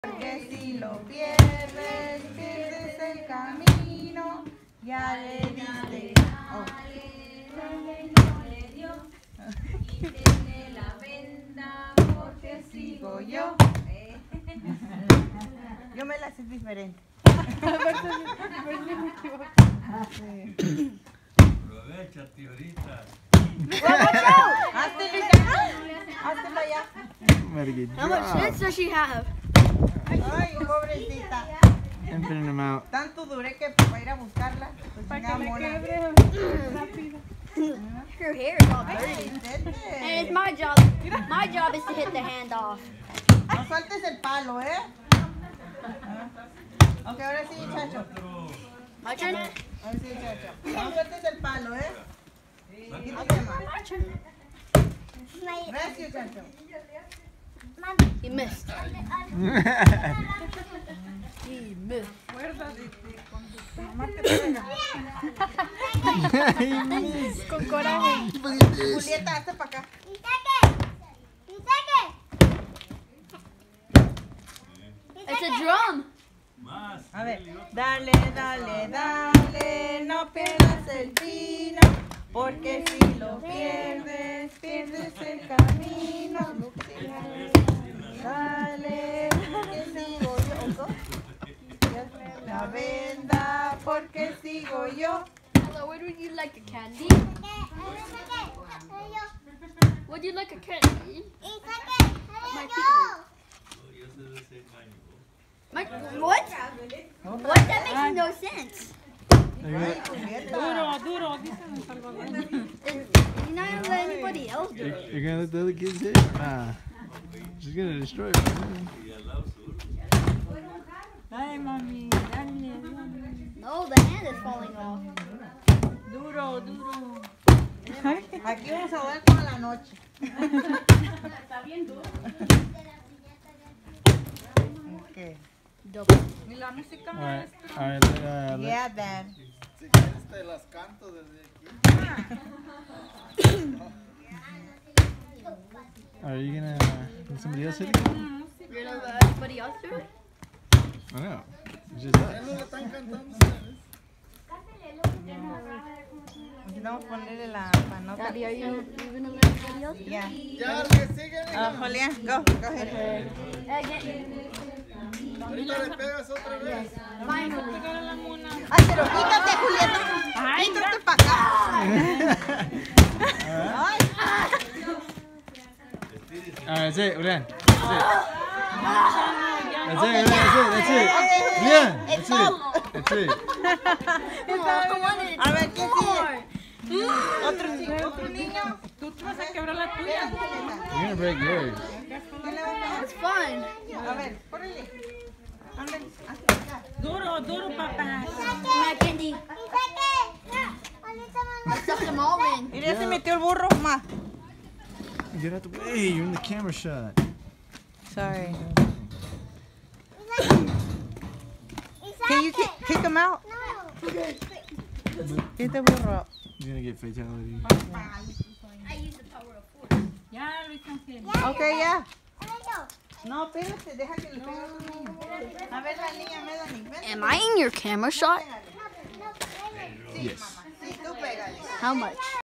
Porque si lo pierdes, pierdes el camino. Ya le diste. Oh. Y tiene la venda porque sigo yo. Yo me la sé diferente. Aprovechate ahorita. Hazte, Luciano. Hazte para allá. How much sense does she have? Ay, pobrecita. Emptying them out. Tanto duré que para ir a buscarla. Pues para que Her hair is all dirty. And it's my job. My job is to hit the hand off. No sueltes el palo, ¿eh? Ok, ahora sí, Chacho. My turn? Ahora sí, Chacho. No sueltes el palo, ¿eh? Quítate más. My turn. Gracias, Chacho. He missed. He missed. Con coraje. Julieta, hazte para acá. It's a drum. Más. A ver, dale, dale, dale, no pierdas el vino, porque si lo pierdes, pierdes el camino. Dale, porque sigo yo. La venda, porque sigo yo. Hello, where would you like a candy? Would you like a candy? My feet. My, what? What? That makes no sense. Ay, Julieta. Duro, dice Don Salvador. You're not gonna let anybody else do it. You're gonna let the other kids hit? Nah. She's gonna destroy it. Ay, mami, dale. No, the hand is falling off. Duro. Aquí vamos a ver toda la noche. Está bien duro. Okay. Double. Ni la música Alright, maestra. alright, Yeah, Dad. Si quieres te las canto desde aquí. Are you gonna let somebody else hit it? You're gonna let everybody else do it? I know. It's just us. Necesitamos ponerle la panota. Daddy, are you gonna let everybody else do it? Yeah. Ya, que sigue. Julián, go ahead. Ahorita le pegas otra vez. Finally. Ay, pero quítate, Julieta. Quítate para acá. Ay. Alright, that's it, Julian. That's it. That's it, that's it. Julian, that's it. That's it. A ver, ¿quién sigue? Otro chico, otro niño. Tú vas a quebrar la tuya. You're gonna break yours. ¿Quién le va a pegar? It's fun. A ver, ponle. Ándale, hasta acá. Duro, papá. My candy. I sucked them all in. Mira, ya se metió el burro más. Get out the way. You're in the camera shot. Sorry. Can you kick him out? Get the burro out. You're gonna get fatality. I used the power of force. Ya, Luis Ángel. Ok, ya. No, espérate, deja que le pegue a otro niño. A ver, la niña Melanie. Ven. Am I in your camera shot? Sí, mamá. Sí, tú pégale. How much?